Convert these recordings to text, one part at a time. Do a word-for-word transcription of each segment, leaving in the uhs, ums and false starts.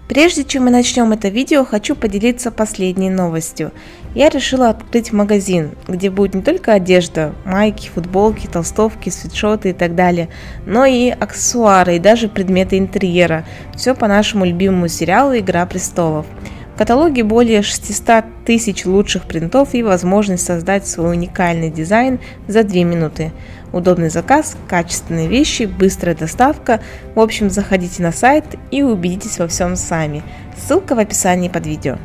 Прежде чем мы начнем это видео, хочу поделиться последней новостью. Я решила открыть магазин, где будет не только одежда, майки, футболки, толстовки, свитшоты и так далее, но и аксессуары и даже предметы интерьера. Все по нашему любимому сериалу «Игра престолов». В каталоге более шестисот тысяч лучших принтов и возможность создать свой уникальный дизайн за две минуты. Удобный заказ, качественные вещи, быстрая доставка. В общем, заходите на сайт и убедитесь во всем сами. Ссылка в описании под видео.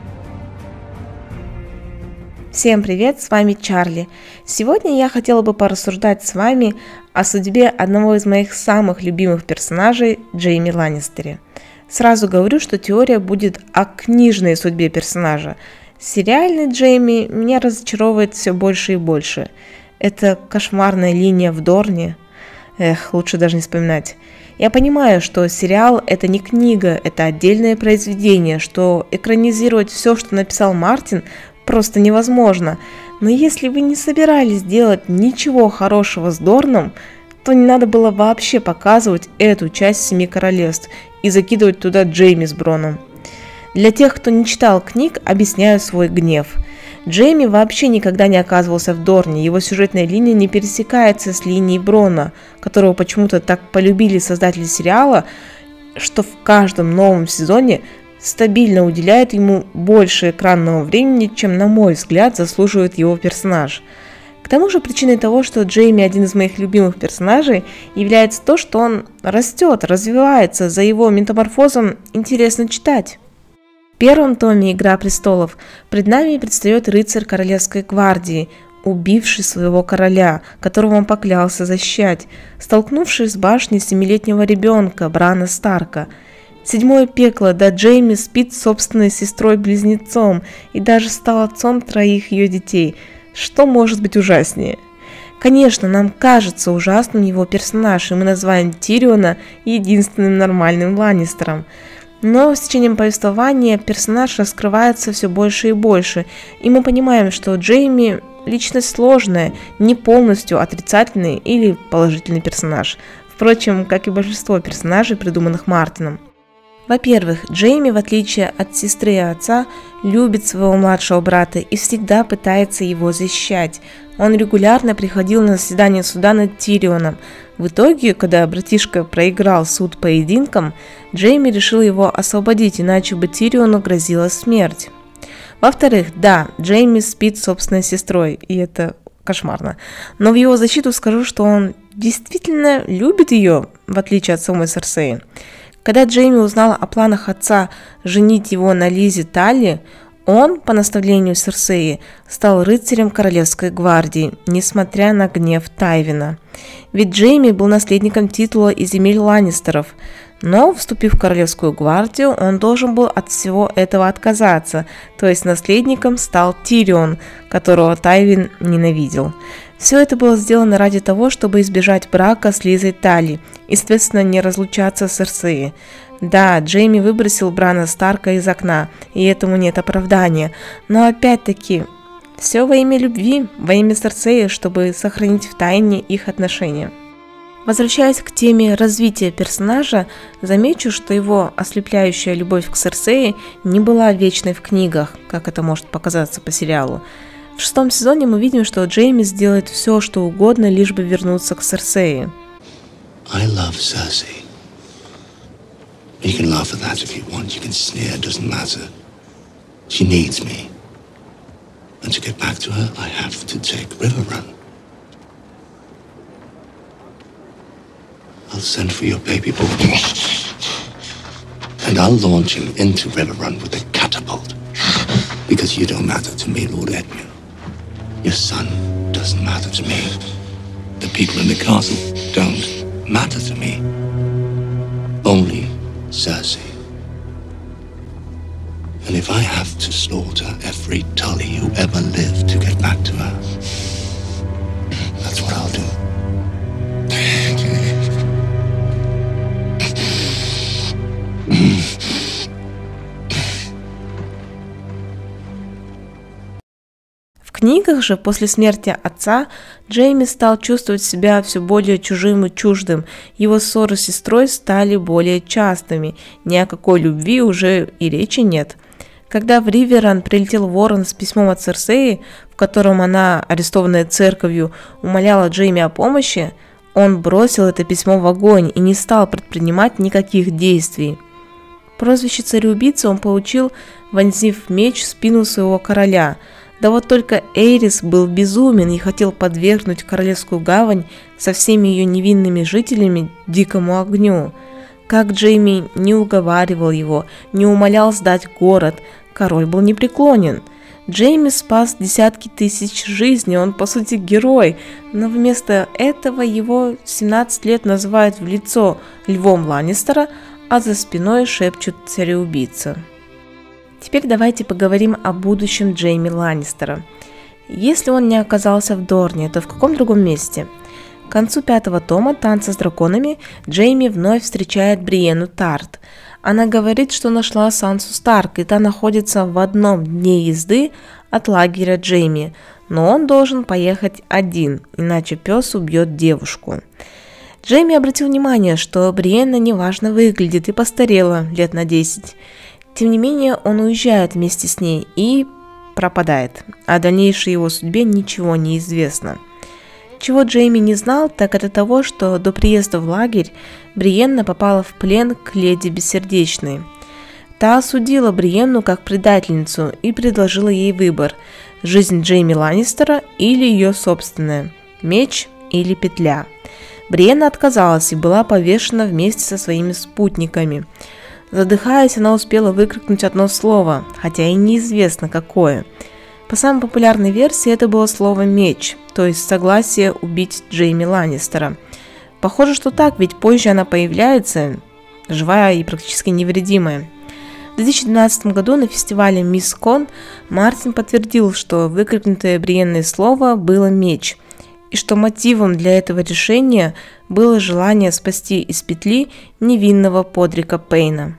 Всем привет, с вами Чарли. Сегодня я хотела бы порассуждать с вами о судьбе одного из моих самых любимых персонажей, Джейми Ланнистере. Сразу говорю, что теория будет о книжной судьбе персонажа. Сериальный Джейми меня разочаровывает все больше и больше. Это кошмарная линия в Дорне. Эх, лучше даже не вспоминать. Я понимаю, что сериал – это не книга, это отдельное произведение, что экранизировать все, что написал Мартин, просто невозможно. Но если вы не собирались делать ничего хорошего с Дорном, то не надо было вообще показывать эту часть Семи Королевств и закидывать туда Джейми с Броном. Для тех, кто не читал книг, объясняю свой гнев. Джейми вообще никогда не оказывался в Дорне, его сюжетная линия не пересекается с линией Брона, которого почему-то так полюбили создатели сериала, что в каждом новом сезоне стабильно уделяет ему больше экранного времени, чем, на мой взгляд, заслуживает его персонаж. К тому же причиной того, что Джейми один из моих любимых персонажей, является то, что он растет, развивается, за его метаморфозом интересно читать. В первом томе «Игра престолов» пред нами предстает рыцарь Королевской гвардии, убивший своего короля, которого он поклялся защищать, столкнувшись с башней семилетнего ребенка Брана Старка. Седьмое пекло, да Джейми спит с собственной сестрой-близнецом и даже стал отцом троих ее детей. Что может быть ужаснее? Конечно, нам кажется ужасным его персонаж, и мы называем Тириона единственным нормальным Ланнистером. Но с течением повествования персонаж раскрывается все больше и больше, и мы понимаем, что Джейми – личность сложная, не полностью отрицательный или положительный персонаж. Впрочем, как и большинство персонажей, придуманных Мартином. Во-первых, Джейми, в отличие от сестры и отца, любит своего младшего брата и всегда пытается его защищать. Он регулярно приходил на заседание суда над Тирионом. В итоге, когда братишка проиграл суд поединкам, Джейми решил его освободить, иначе бы Тириону грозила смерть. Во-вторых, да, Джейми спит с собственной сестрой, и это кошмарно. Но в его защиту скажу, что он действительно любит ее, в отличие от самой Серсеи. Когда Джейми узнал о планах отца женить его на Лизе Талли, он, по наставлению Серсеи, стал рыцарем Королевской гвардии, несмотря на гнев Тайвина. Ведь Джейми был наследником титула и земель Ланнистеров, но, вступив в Королевскую гвардию, он должен был от всего этого отказаться, то есть наследником стал Тирион, которого Тайвин ненавидел. Все это было сделано ради того, чтобы избежать брака с Лизой Талли и, соответственно, не разлучаться с Серсеей. Да, Джейми выбросил Брана Старка из окна, и этому нет оправдания, но опять-таки, все во имя любви, во имя Серсеи, чтобы сохранить в тайне их отношения. Возвращаясь к теме развития персонажа, замечу, что его ослепляющая любовь к Серсеи не была вечной в книгах, как это может показаться по сериалу. В шестом сезоне мы видим, что Джейми сделает все, что угодно, лишь бы вернуться к Серсеи. I love Cersei. You can laugh at that if you want. You can sneer. It doesn't matter. She needs me. And to get back to her, I have to take Riverrun. I'll send for your baby boy. And I'll launch him into Riverrun with a catapult. Because you don't matter to me, Lord Edmure. Your son doesn't matter to me. The people in the castle don't matter to me. Only Cersei. And if I have to slaughter every Tully who ever lived to get back to her, that's what I'll do. В книгах же после смерти отца Джейми стал чувствовать себя все более чужим и чуждым, его ссоры с сестрой стали более частыми, ни о какой любви уже и речи нет. Когда в Риверан прилетел Ворон с письмом от Серсеи, в котором она, арестованная церковью, умоляла Джейми о помощи, он бросил это письмо в огонь и не стал предпринимать никаких действий. Прозвище цареубийцы он получил, вонзив меч в спину своего короля. Да вот только Эйрис был безумен и хотел подвергнуть Королевскую гавань со всеми ее невинными жителями дикому огню. Как Джейми не уговаривал его, не умолял сдать город, король был непреклонен. Джейми спас десятки тысяч жизней, он по сути герой, но вместо этого его семнадцать лет называют в лицо Львом Ланнистера, а за спиной шепчут цареубийца. Теперь давайте поговорим о будущем Джейми Ланнистера. Если он не оказался в Дорне, то в каком другом месте? К концу пятого тома «Танца с драконами» Джейми вновь встречает Бриенну Тарт. Она говорит, что нашла Сансу Старк, и та находится в одном дне езды от лагеря Джейми, но он должен поехать один, иначе пес убьет девушку. Джейми обратил внимание, что Бриенна неважно выглядит и постарела лет на десять. Тем не менее, он уезжает вместе с ней и пропадает. О дальнейшей его судьбе ничего не известно. Чего Джейми не знал, так это того, что до приезда в лагерь Бриенна попала в плен к леди Бессердечной. Та осудила Бриенну как предательницу и предложила ей выбор – жизнь Джейми Ланнистера или ее собственная, меч или петля. Бриенна отказалась и была повешена вместе со своими спутниками. Задыхаясь, она успела выкрикнуть одно слово, хотя и неизвестно какое. По самой популярной версии это было слово «меч», то есть согласие убить Джейми Ланнистера. Похоже, что так, ведь позже она появляется, живая и практически невредимая. В две тысячи двенадцатом году на фестивале Мисс Кон Мартин подтвердил, что выкрикнутое Бриенной слово было «меч», и что мотивом для этого решения было желание спасти из петли невинного Подрика Пейна.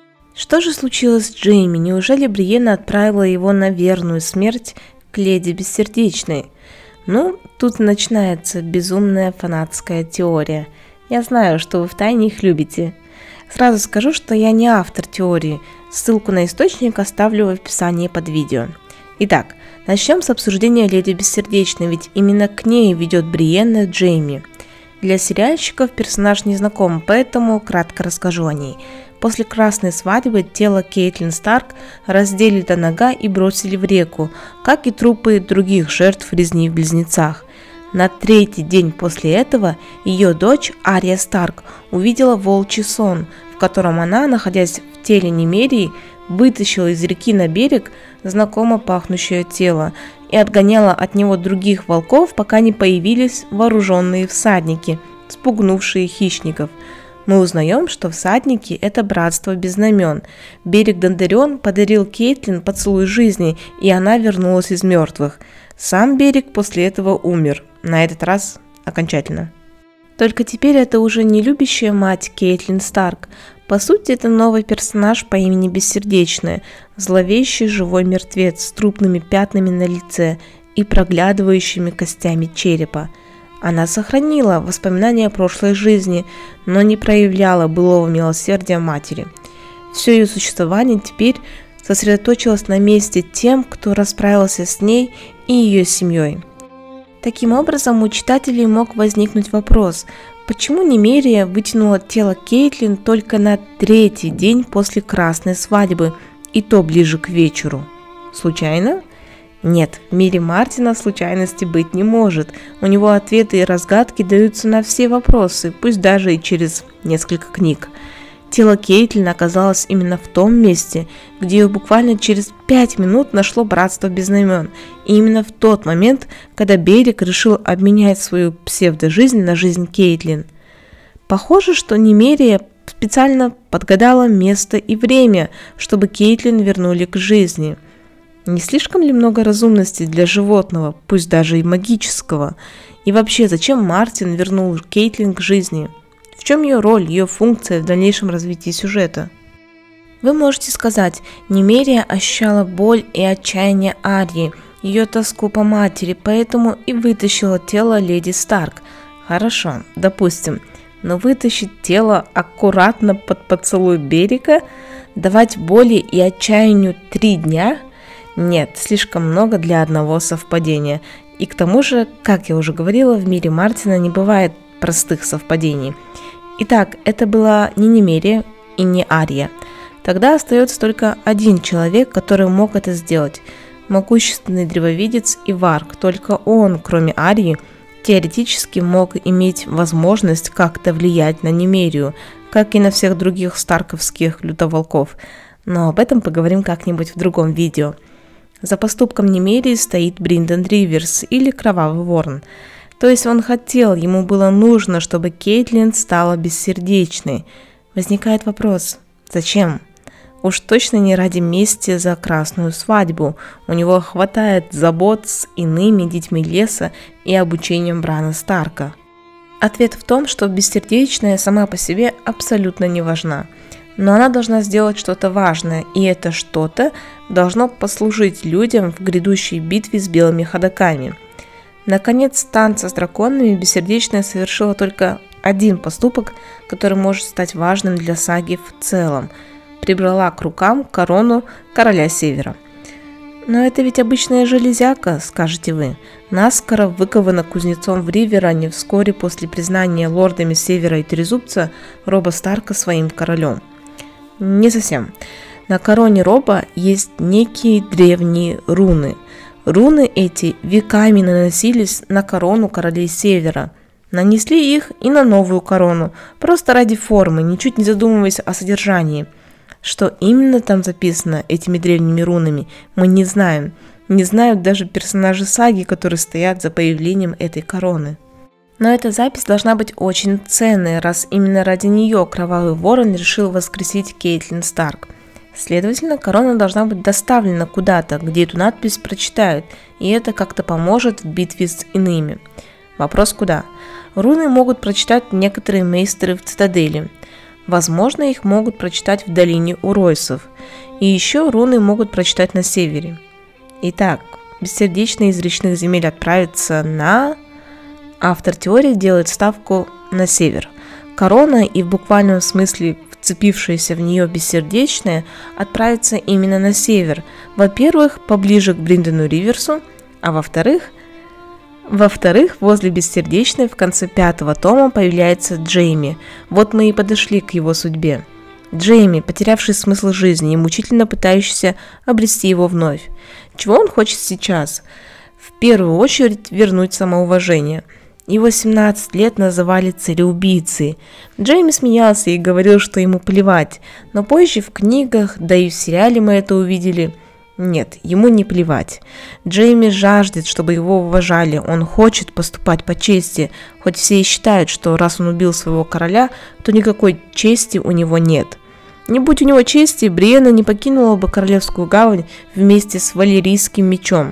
Что же случилось с Джейми? Неужели Бриенна отправила его на верную смерть к леди Бессердечной? Ну, тут начинается безумная фанатская теория. Я знаю, что вы втайне их любите. Сразу скажу, что я не автор теории. Ссылку на источник оставлю в описании под видео. Итак, начнем с обсуждения леди Бессердечной, ведь именно к ней ведет Бриенна Джейми. Для сериальщиков персонаж не знаком, поэтому кратко расскажу о ней. После красной свадьбы тело Кейтлин Старк раздели до нога и бросили в реку, как и трупы других жертв резни в Близнецах. На третий день после этого ее дочь Ария Старк увидела волчий сон, в котором она, находясь в теле Немерии, вытащила из реки на берег знакомо пахнущее тело и отгоняла от него других волков, пока не появились вооруженные всадники, спугнувшие хищников. Мы узнаем, что всадники – это братство без знамен. Берег Дондерион подарил Кейтлин поцелуй жизни, и она вернулась из мертвых. Сам берег после этого умер, на этот раз окончательно. Только теперь это уже не любящая мать Кейтлин Старк. По сути, это новый персонаж по имени Бессердечная, зловещий живой мертвец с трупными пятнами на лице и проглядывающими костями черепа. Она сохранила воспоминания о прошлой жизни, но не проявляла былого милосердия матери. Все ее существование теперь сосредоточилось на месте тем, кто расправился с ней и ее семьей. Таким образом, у читателей мог возникнуть вопрос, почему Немерия вытянула тело Кейтлин только на третий день после красной свадьбы, и то ближе к вечеру? Случайно? Нет, в мире Мартина случайности быть не может. У него ответы и разгадки даются на все вопросы, пусть даже и через несколько книг. Тело Кейтлин оказалось именно в том месте, где ее буквально через пять минут нашло братство без знамен. И именно в тот момент, когда Берег решил обменять свою псевдожизнь на жизнь Кейтлин. Похоже, что Немерия специально подгадала место и время, чтобы Кейтлин вернули к жизни. Не слишком ли много разумности для животного, пусть даже и магического? И вообще, зачем Мартин вернул Кейтлин к жизни? В чем ее роль, ее функция в дальнейшем развитии сюжета? Вы можете сказать, Немерия ощущала боль и отчаяние Арии, ее тоску по матери, поэтому и вытащила тело леди Старк. Хорошо, допустим, но вытащить тело аккуратно под поцелуй Берика, давать боли и отчаянию три дня? Нет, слишком много для одного совпадения. И к тому же, как я уже говорила, в мире Мартина не бывает простых совпадений. Итак, это была не Немерия и не Ария. Тогда остается только один человек, который мог это сделать. Могущественный древовидец Иварк. Только он, кроме Арии, теоретически мог иметь возможность как-то влиять на Немерию, как и на всех других старковских лютоволков. Но об этом поговорим как-нибудь в другом видео. За поступком Немерии стоит Бринден Риверс или Кровавый Ворон. То есть он хотел, ему было нужно, чтобы Кейтлин стала бессердечной. Возникает вопрос, зачем? Уж точно не ради мести за красную свадьбу. У него хватает забот с иными детьми леса и обучением Брана Старка. Ответ в том, что бессердечная сама по себе абсолютно не важна. Но она должна сделать что-то важное, и это что-то должно послужить людям в грядущей битве с белыми ходоками. Наконец, танца с драконами бессердечная совершила только один поступок, который может стать важным для саги в целом. Прибрала к рукам корону короля Севера. Но это ведь обычная железяка, скажете вы. Наскоро выкована кузнецом в Риверане вскоре после признания лордами Севера и Трезубца Роба Старка своим королем. Не совсем. На короне Роба есть некие древние руны. Руны эти веками наносились на корону королей Севера. Нанесли их и на новую корону, просто ради формы, ничуть не задумываясь о содержании. Что именно там записано этими древними рунами, мы не знаем. Не знают даже персонажи саги, которые стоят за появлением этой короны. Но эта запись должна быть очень ценной, раз именно ради нее Кровавый Ворон решил воскресить Кейтлин Старк. Следовательно, корона должна быть доставлена куда-то, где эту надпись прочитают, и это как-то поможет в битве с иными. Вопрос куда? Руны могут прочитать некоторые мейстеры в Цитадели. Возможно, их могут прочитать в долине Уройсов. И еще руны могут прочитать на севере. Итак, бессердечный из речных земель отправится на... Автор теории делает ставку на север. Корона и в буквальном смысле вцепившаяся в нее бессердечная отправится именно на север. Во-первых, поближе к Бриндену Риверсу, а во-вторых, Во-вторых, возле бессердечной в конце пятого тома появляется Джейми. Вот мы и подошли к его судьбе. Джейми, потерявший смысл жизни и мучительно пытающийся обрести его вновь. Чего он хочет сейчас? В первую очередь вернуть самоуважение. Его семнадцать лет называли цареубийцей. Джейми смеялся и говорил, что ему плевать. Но позже в книгах, да и в сериале мы это увидели. Нет, ему не плевать. Джейми жаждет, чтобы его уважали, он хочет поступать по чести, хоть все и считают, что раз он убил своего короля, то никакой чести у него нет. Не будь у него чести, Бриенна не покинула бы Королевскую гавань вместе с Валерийским мечом.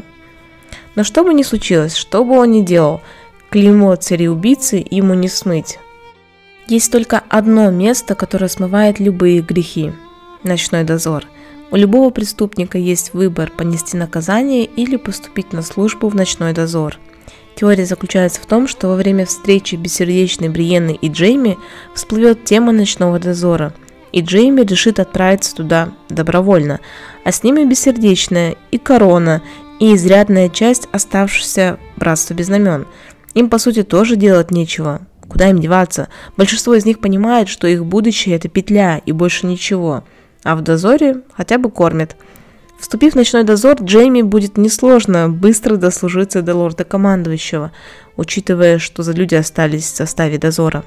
Но что бы ни случилось, что бы он ни делал, клеймо цареубийцы ему не смыть. Есть только одно место, которое смывает любые грехи – ночной дозор. У любого преступника есть выбор – понести наказание или поступить на службу в ночной дозор. Теория заключается в том, что во время встречи бессердечной Бриенны и Джейми всплывет тема ночного дозора, и Джейми решит отправиться туда добровольно, а с ними бессердечная и корона, и изрядная часть оставшихся братства без знамен. Им, по сути, тоже делать нечего. Куда им деваться? Большинство из них понимает, что их будущее – это петля и больше ничего. А в дозоре хотя бы кормят. Вступив в ночной дозор, Джейми будет несложно быстро дослужиться до лорда-командующего, учитывая, что за люди остались в составе дозора.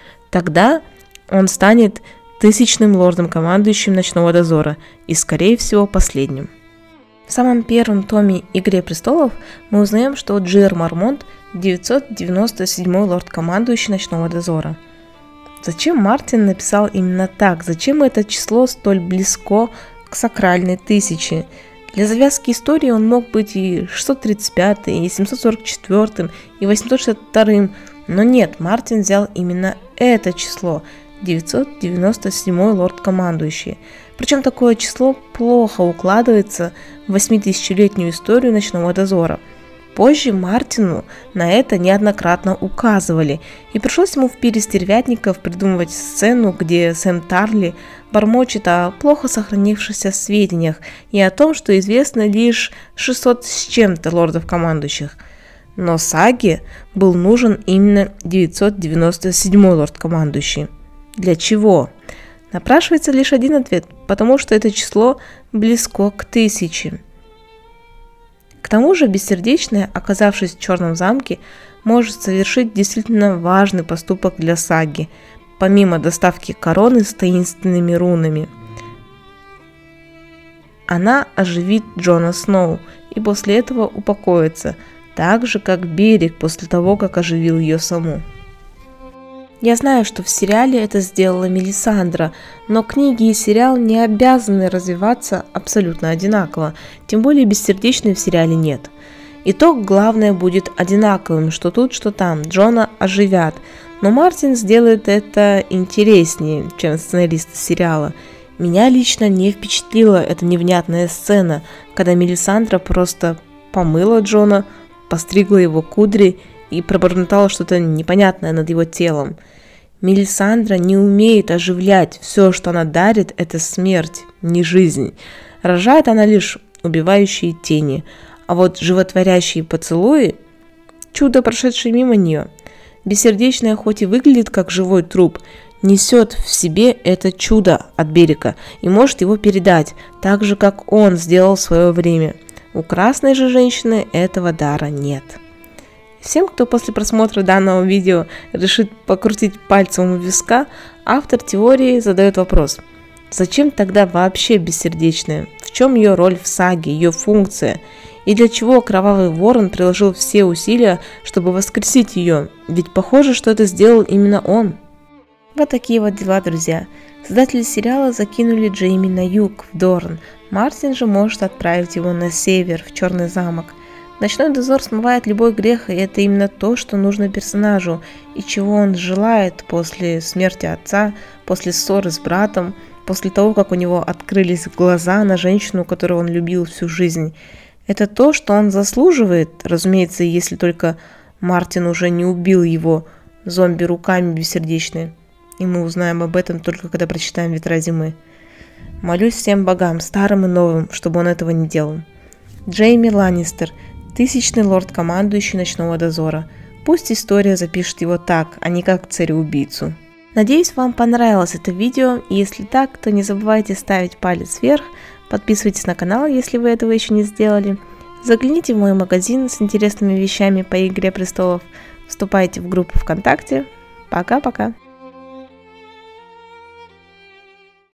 Тогда он станет тысячным лордом-командующим ночного дозора и, скорее всего, последним. В самом первом томе «Игре престолов» мы узнаем, что Джиэр Мармонт – девятьсот девяносто седьмой лорд-командующий ночного дозора. Зачем Мартин написал именно так? Зачем это число столь близко к сакральной тысяче? Для завязки истории он мог быть и шестьсот тридцать пятым, и семьсот сорок четвёртым, и восемьсот шестьдесят вторым, но нет, Мартин взял именно это число. девятьсот девяносто седьмой лорд-командующий. Причем такое число плохо укладывается в восьмитысячелетнюю историю Ночного дозора. Позже Мартину на это неоднократно указывали, и пришлось ему в пире стервятников придумывать сцену, где Сэм Тарли бормочет о плохо сохранившихся сведениях и о том, что известно лишь шестьсот с чем-то лордов-командующих. Но саге был нужен именно девятьсот девяносто седьмой лорд-командующий. Для чего? Напрашивается лишь один ответ, потому что это число близко к тысяче. К тому же Бессердечная, оказавшись в Черном замке, может совершить действительно важный поступок для саги, помимо доставки короны с таинственными рунами. Она оживит Джона Сноу и после этого упокоится, так же как Берег после того, как оживил ее саму. Я знаю, что в сериале это сделала Мелисандра, но книги и сериал не обязаны развиваться абсолютно одинаково, тем более Бессердечной в сериале нет. Итог, главное, будет одинаковым, что тут, что там, Джона оживят, но Мартин сделает это интереснее, чем сценарист сериала. Меня лично не впечатлила эта невнятная сцена, когда Мелисандра просто помыла Джона, постригла его кудри и пробормотала что-то непонятное над его телом. Мелисандра не умеет оживлять, все, что она дарит, это смерть, не жизнь. Рожает она лишь убивающие тени, а вот животворящие поцелуи – чудо, прошедшее мимо нее. Бессердечная хоть и выглядит как живой труп, несет в себе это чудо от Берега и может его передать, так же, как он сделал в свое время. У красной же женщины этого дара нет. Всем, кто после просмотра данного видео решит покрутить пальцем у виска, автор теории задает вопрос: зачем тогда вообще Бессердечная? В чем ее роль в саге, ее функция? И для чего Кровавый Ворон приложил все усилия, чтобы воскресить ее? Ведь похоже, что это сделал именно он. Вот такие вот дела, друзья. Создатели сериала закинули Джейми на юг, в Дорн. Мартин же может отправить его на север, в Черный замок. Ночной дозор смывает любой грех, и это именно то, что нужно персонажу, и чего он желает после смерти отца, после ссоры с братом, после того, как у него открылись глаза на женщину, которую он любил всю жизнь. Это то, что он заслуживает, разумеется, если только Мартин уже не убил его зомби руками Бессердечной. И мы узнаем об этом только когда прочитаем «Ветра зимы». Молюсь всем богам, старым и новым, чтобы он этого не делал. Джейми Ланнистер, тысячный лорд-командующий Ночного дозора. Пусть история запишет его так, а не как цареубийцу. Надеюсь, вам понравилось это видео, и если так, то не забывайте ставить палец вверх, подписывайтесь на канал, если вы этого еще не сделали, загляните в мой магазин с интересными вещами по Игре престолов, вступайте в группу ВКонтакте. Пока-пока!